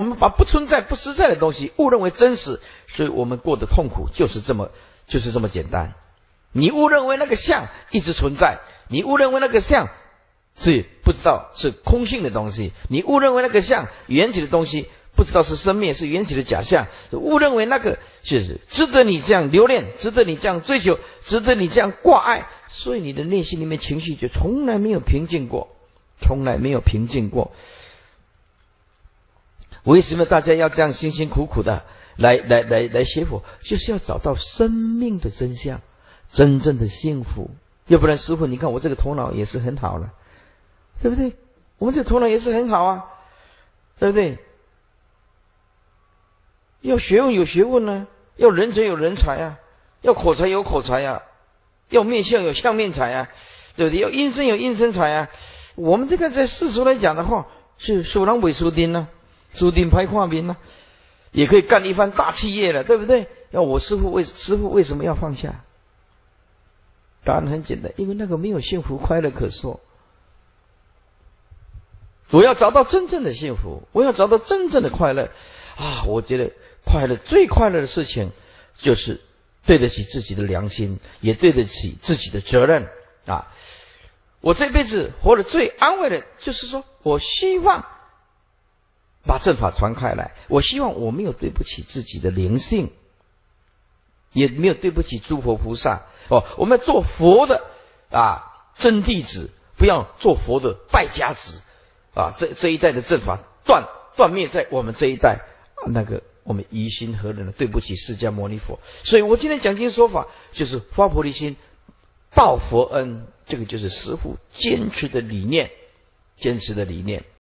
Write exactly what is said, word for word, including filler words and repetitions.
我们把不存在、不实在的东西误认为真实，所以我们过的痛苦就是这么就是这么简单。你误认为那个相一直存在，你误认为那个相是不知道是空性的东西，你误认为那个相缘起的东西不知道是生灭，是缘起的假象，误认为那个是值得你这样留恋，值得你这样追求，值得你这样挂碍，所以你的内心里面情绪就从来没有平静过，从来没有平静过。为什么大家要这样辛辛苦苦的来来来来学佛？就是要找到生命的真相，真正的幸福。要不然师父，你看我这个头脑也是很好了，对不对？我们这个头脑也是很好啊，对不对？要学问有学问啊，要人才有人才啊，要口才有口才啊，要面相有相面才啊，对不对？要阴身有阴身才啊。我们这个在世俗来讲的话，是手狼尾书丁啊，书丁拍画面啊，也可以干一番大企业了，对不对？要我师父为师父为什么要放下？答案很简单，因为那个没有幸福快乐可说。我要找到真正的幸福，我要找到真正的快乐啊！我觉得快乐最快乐的事情就是对得起自己的良心，也对得起自己的责任啊！我这辈子活得最安慰的就是说，我希望把正法传开来，我希望我没有对不起自己的灵性，也没有对不起诸佛菩萨哦。我们要做佛的啊真弟子，不要做佛的败家子啊！这这一代的正法断断灭在我们这一代，啊、那个我们于心何忍呢？对不起释迦牟尼佛。所以我今天讲经说法，就是发菩提心，报佛恩，这个就是师父坚持的理念，坚持的理念。